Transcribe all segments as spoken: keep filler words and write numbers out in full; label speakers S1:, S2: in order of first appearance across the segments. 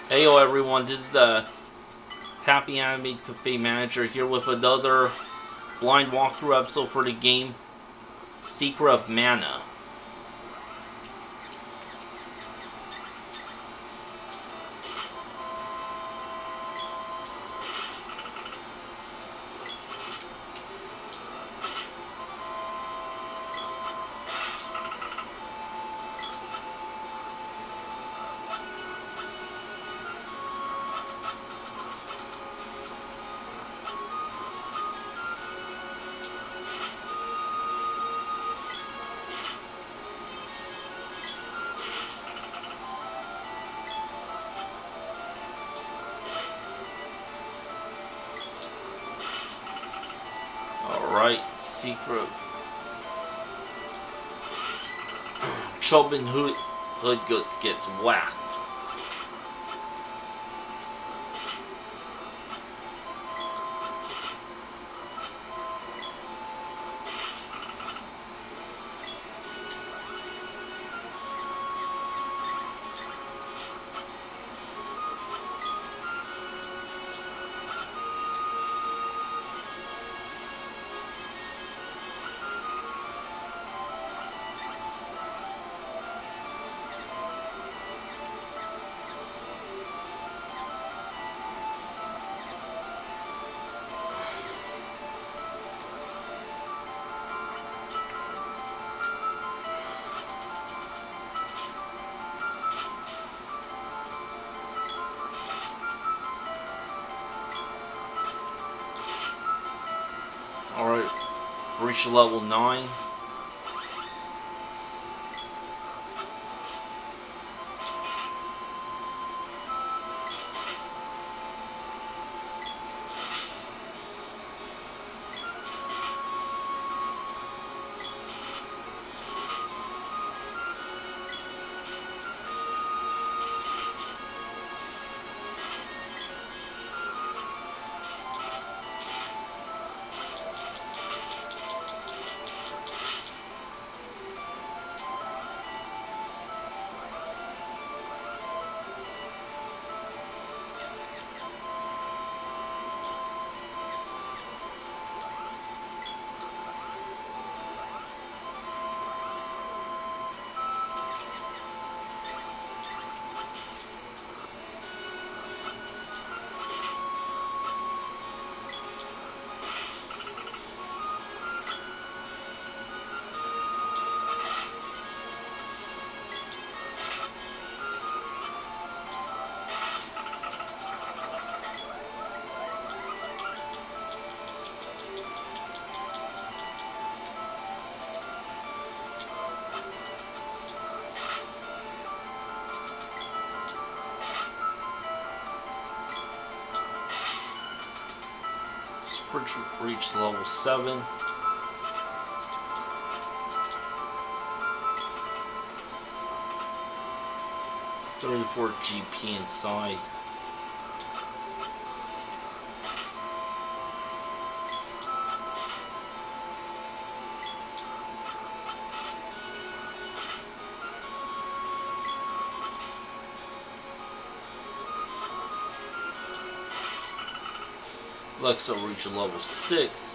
S1: Heyo everyone, this is the Happy Animated Cafe Manager here with another blind walkthrough episode for the game Secret of Mana. Alright, secret. Chubin Hood Hoodgood gets whacked. Alright, reach level nine. Reach level seven. thirty-four G P inside. Lex will reach level six.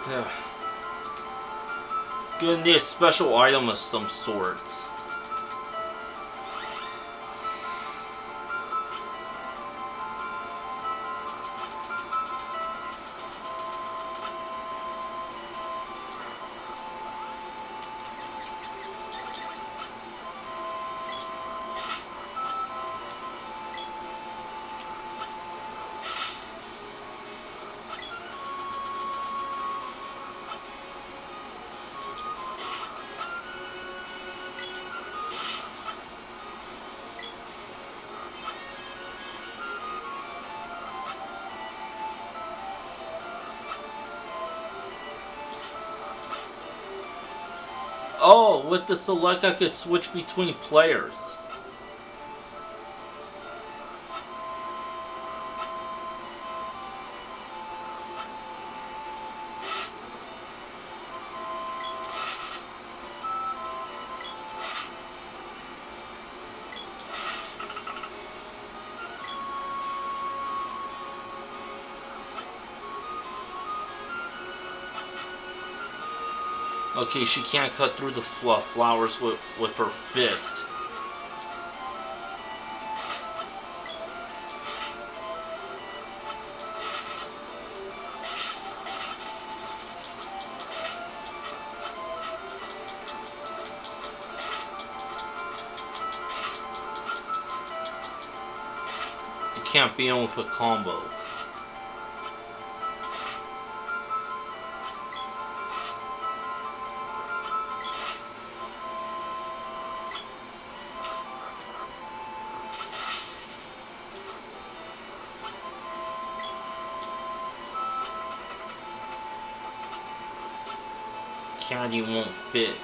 S1: Gonna need a special item of some sort. Oh, with the select I could switch between players. Okay, she can't cut through the fl flowers with, with her fist. You can't beat him with a combo. Candy won't fit.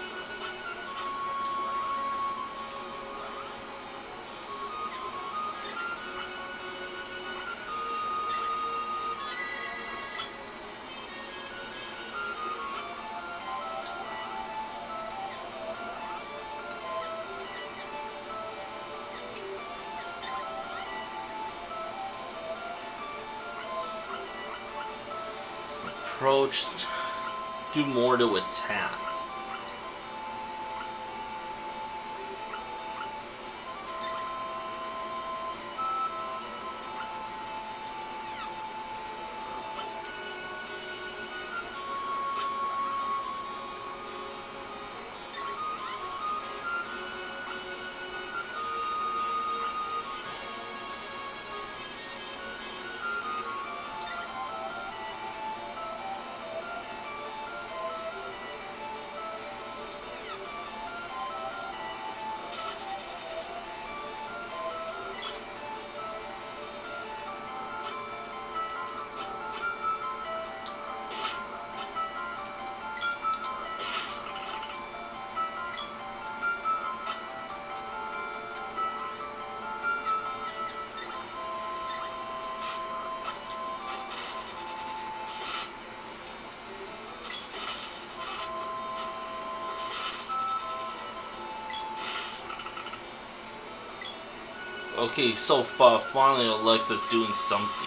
S1: Approached. Do more to attack. Okay, so uh, finally Alexa's doing something.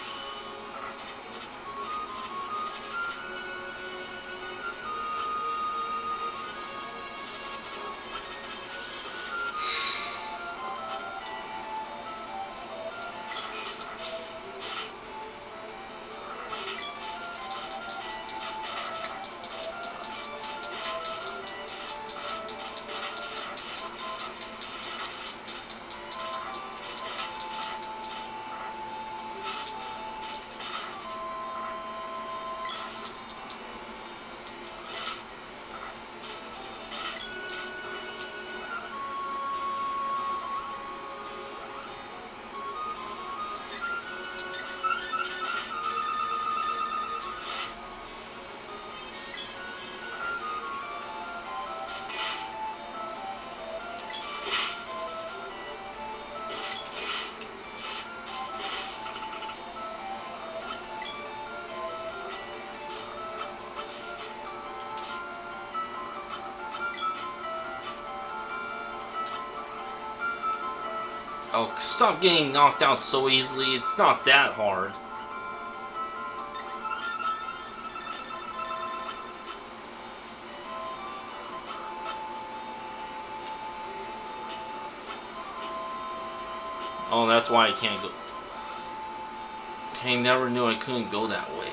S1: Oh, stop getting knocked out so easily. It's not that hard. Oh, that's why I can't go. I never knew I couldn't go that way.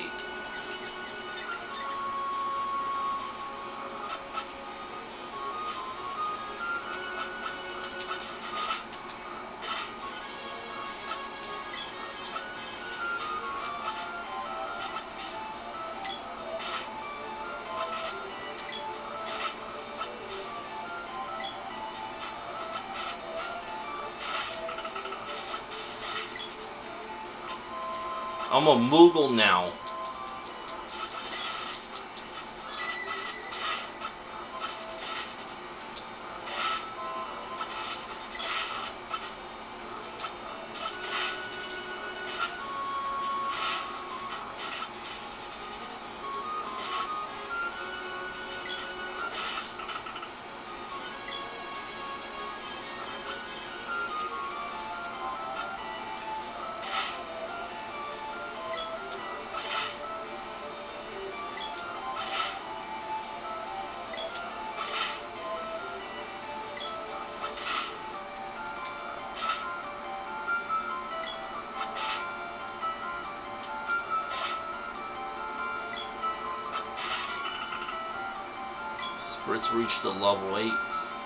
S1: I'm a Moogle now. Spritz reached the level eight.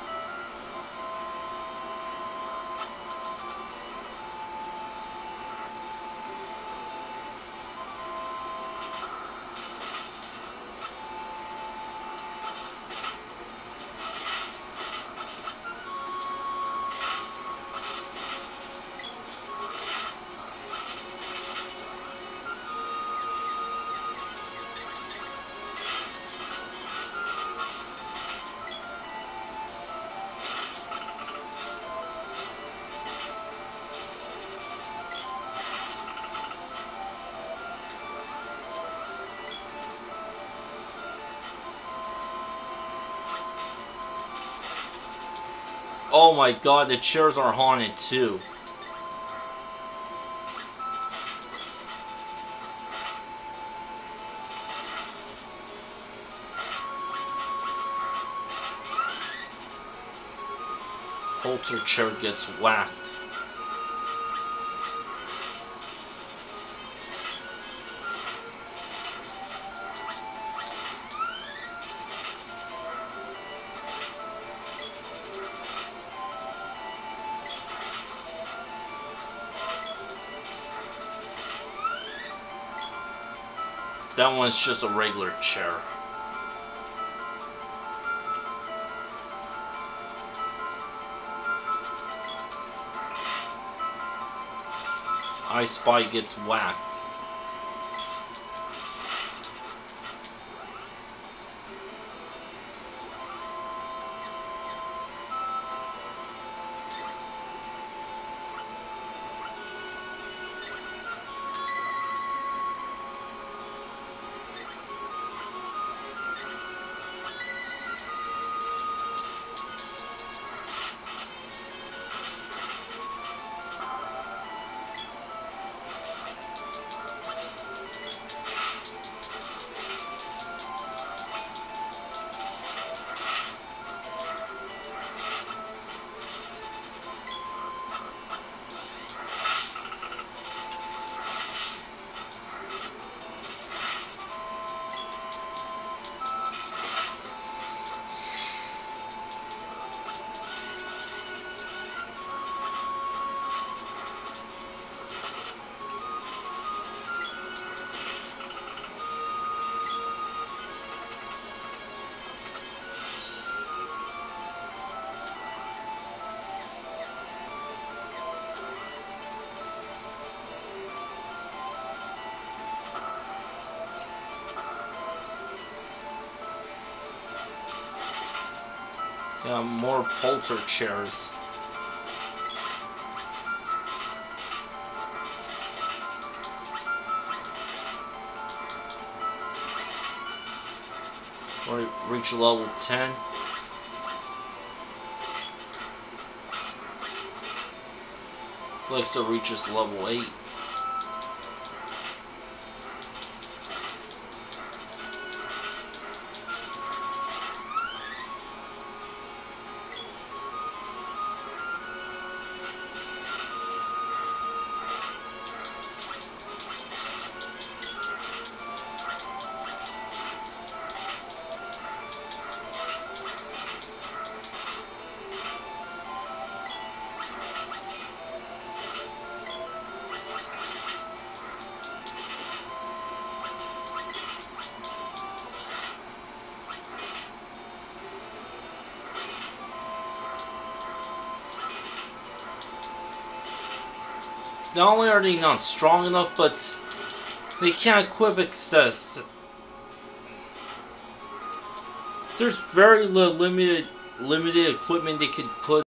S1: Oh my god, the chairs are haunted too. Holter chair gets whacked. That one's just a regular chair. I Spy gets whacked. Yeah, more Polter chairs. We reach level ten. Lexa reaches level eight. not only are they not strong enough, but they can't equip excess. There's very little limited limited equipment they could put